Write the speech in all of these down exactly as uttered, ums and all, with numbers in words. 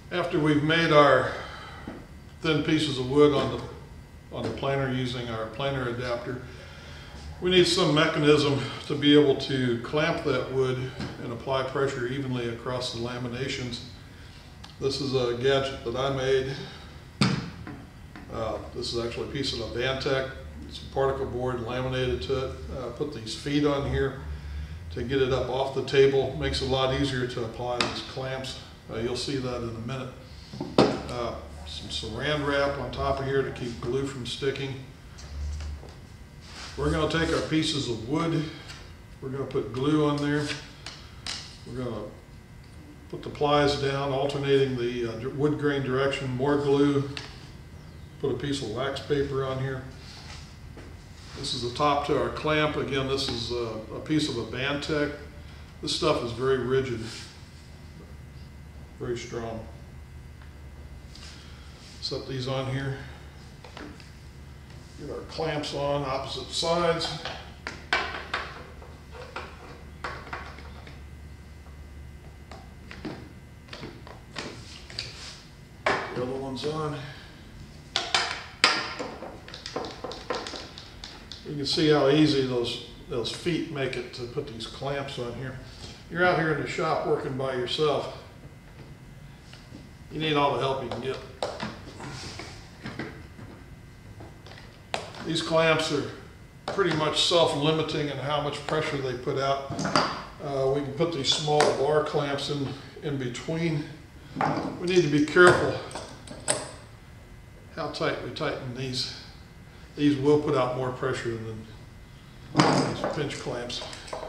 After we've made our thin pieces of wood on the on the planer using our planer adapter, we need some mechanism to be able to clamp that wood and apply pressure evenly across the laminations. This is a gadget that I made. Uh, this is actually a piece of a Bantech. It's a particle board laminated to it. Uh, put these feet on here to get it up off the table. Makes it a lot easier to apply these clamps. Uh, you'll see that in a minute. Uh, some saran wrap on top of here to keep glue from sticking. We're going to take our pieces of wood. We're going to put glue on there. We're going to put the plies down, alternating the uh, wood grain direction. More glue. Put a piece of wax paper on here. This is the top to our clamp. Again, this is a, a piece of a Bantech. This stuff is very rigid, very strong. Set these on here. Get our clamps on opposite sides. The other one's on. You can see how easy those, those feet make it to put these clamps on here. You're out here in the shop working by yourself. You need all the help you can get. These clamps are pretty much self-limiting in how much pressure they put out. Uh, we can put these small bar clamps in, in between. We need to be careful how tight we tighten these. These will put out more pressure than these pinch clamps.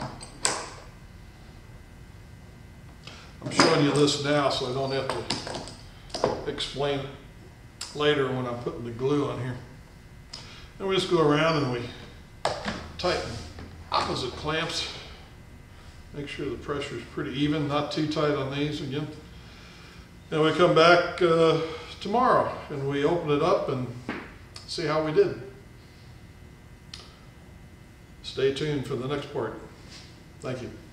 I'm showing you this now so I don't have to explain it later when I'm putting the glue on here. And we just go around and we tighten opposite clamps. Make sure the pressure is pretty even, not too tight on these again. Then we come back uh, tomorrow and we open it up and see how we did. Stay tuned for the next part. Thank you.